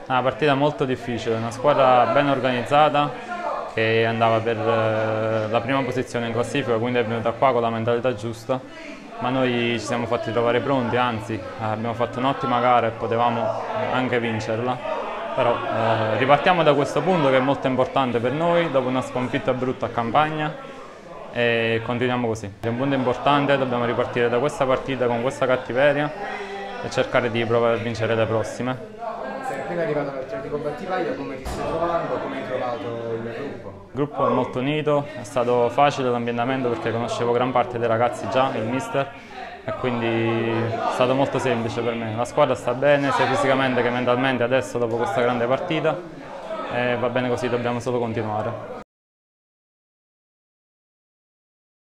Una partita molto difficile, una squadra ben organizzata che andava per la prima posizione in classifica, quindi è venuta qua con la mentalità giusta, ma noi ci siamo fatti trovare pronti, anzi abbiamo fatto un'ottima gara e potevamo anche vincerla, però ripartiamo da questo punto che è molto importante per noi, dopo una sconfitta brutta a Campagna, e continuiamo così. È un punto importante, dobbiamo ripartire da questa partita con questa cattiveria e cercare di provare a vincere le prossime. Sei appena arrivato all'Atletico Battipaglia, come ti stai trovando? Come hai trovato il gruppo? Il gruppo è molto unito, è stato facile l'ambientamento perché conoscevo gran parte dei ragazzi già, il mister, e quindi è stato molto semplice per me. La squadra sta bene sia fisicamente che mentalmente adesso dopo questa grande partita e va bene così, dobbiamo solo continuare.